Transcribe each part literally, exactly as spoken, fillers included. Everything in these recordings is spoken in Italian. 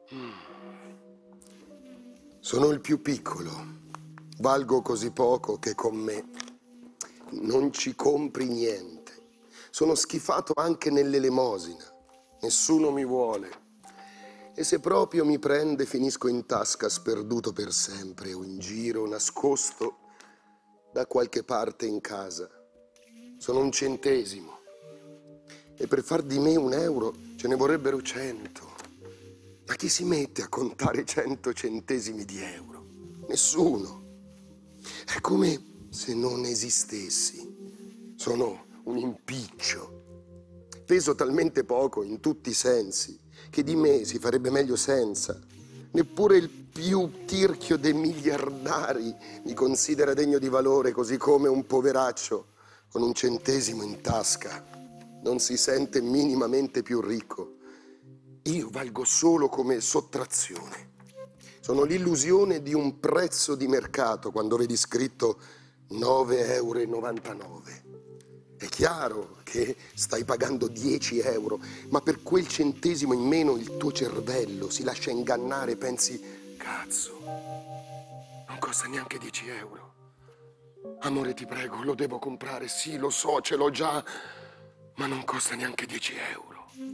Sono il più piccolo. Valgo così poco che con me non ci compri niente. Sono schifato anche nell'elemosina. Nessuno mi vuole. E se proprio mi prende, finisco in tasca sperduto per sempre o in giro, nascosto da qualche parte in casa. Sono un centesimo. E per far di me un euro ce ne vorrebbero cento. Ma chi si mette a contare cento centesimi di euro? Nessuno. È come se non esistessi. Sono un impiccio. Peso talmente poco in tutti i sensi che di me si farebbe meglio senza. Neppure il più tirchio dei miliardari mi considera degno di valore, così come un poveraccio con un centesimo in tasca non si sente minimamente più ricco. Io valgo solo come sottrazione. Sono l'illusione di un prezzo di mercato quando vedi scritto nove euro e novantanove. È chiaro che stai pagando dieci euro, ma per quel centesimo in meno il tuo cervello si lascia ingannare e pensi, cazzo, non costa neanche dieci euro. Amore, ti prego, lo devo comprare, sì, lo so, ce l'ho già, ma non costa neanche dieci euro.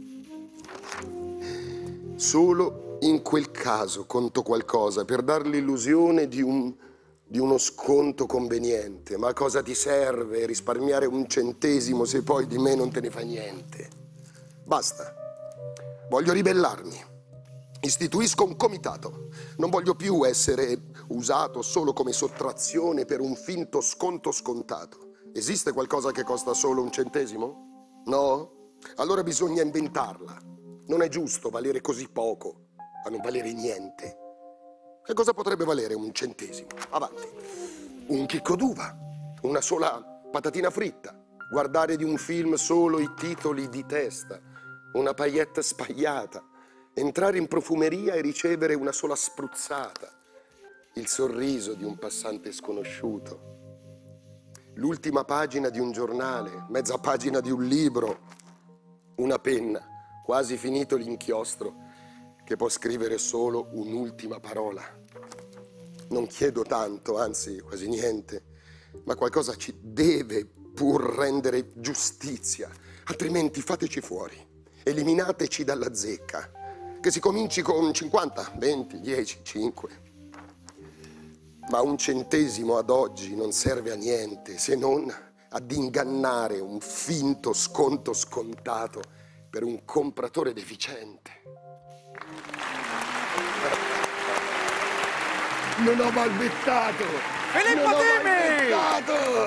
Solo in quel caso conto qualcosa per dar l'illusione di un... di uno sconto conveniente. Ma a cosa ti serve risparmiare un centesimo se poi di me non te ne fa niente? Basta. Voglio ribellarmi. Istituisco un comitato. Non voglio più essere usato solo come sottrazione per un finto sconto scontato. Esiste qualcosa che costa solo un centesimo? No? Allora bisogna inventarla. Non è giusto valere così poco a non valere niente. Che cosa potrebbe valere un centesimo? Avanti. Un chicco d'uva, una sola patatina fritta, guardare di un film solo i titoli di testa, una paillette spagliata, entrare in profumeria e ricevere una sola spruzzata, il sorriso di un passante sconosciuto, l'ultima pagina di un giornale, mezza pagina di un libro, una penna, quasi finito l'inchiostro, che può scrivere solo un'ultima parola. Non chiedo tanto, anzi quasi niente, ma qualcosa ci deve pur rendere giustizia, altrimenti fateci fuori, eliminateci dalla zecca, che si cominci con cinquanta, venti, dieci, cinque. Ma un centesimo ad oggi non serve a niente se non ad ingannare un finto sconto scontato per un compratore deficiente. Non ho balbettato! Filippo non Dimi! Ho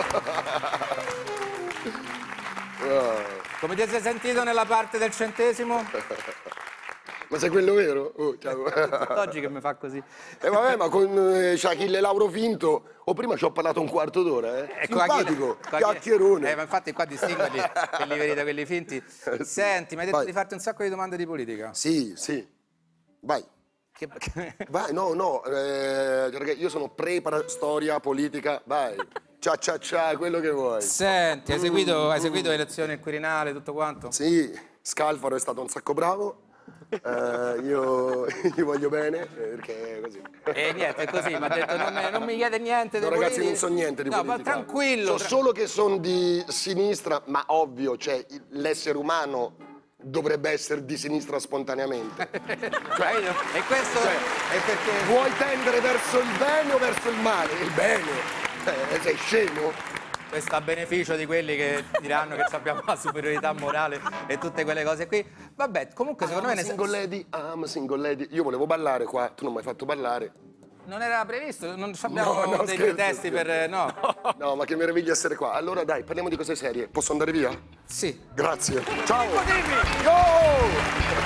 balbettato! Come ti sei sentito nella parte del centesimo? Ma sei quello vero? Oh, ciao. Oggi che mi fa così. E eh vabbè, ma con eh, Achille Lauro finto, o prima ci ho parlato un quarto d'ora, eh? Ecco, simpatico, Achille, chiacchierone. Eh, ma infatti qua distingui quelli veri da quelli finti. Senti, mi hai detto Vai. di farti un sacco di domande di politica. Sì, sì. Vai. Che... Vai, no, no, eh, io sono pre-storia politica, vai. Cia cia cia, quello che vuoi. Senti, hai seguito, mm, hai seguito mm. le elezioni al Quirinale, tutto quanto? Sì, Scalfaro è stato un sacco bravo. Uh, io gli voglio bene perché è così. E niente, è così, mi ha detto non, non mi chiede niente di no, ragazzi, politica. non so niente di no, politica. No, ma tranquillo. So tra... solo che sono di sinistra, ma ovvio, cioè l'essere umano dovrebbe essere di sinistra spontaneamente. Cioè, e questo cioè, è perché... Vuoi tendere verso il bene o verso il male? Il bene. Eh, sei scemo? Questo a beneficio di quelli che diranno che abbiamo la superiorità morale e tutte quelle cose qui. Vabbè, comunque secondo I'm me... a single lady, I'm a single lady. Io volevo ballare qua, tu non mi hai fatto ballare. Non era previsto, non abbiamo no, no, dei scherzo, testi scherzo. per... No. No, ma che meraviglia essere qua. Allora dai, parliamo di cose serie. Posso andare via? Sì. Grazie. Ciao. Go!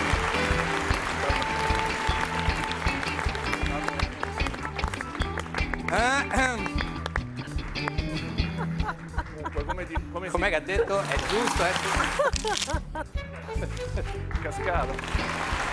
Come ti, come Com'è si... che ha detto? È giusto, eh? Cascata.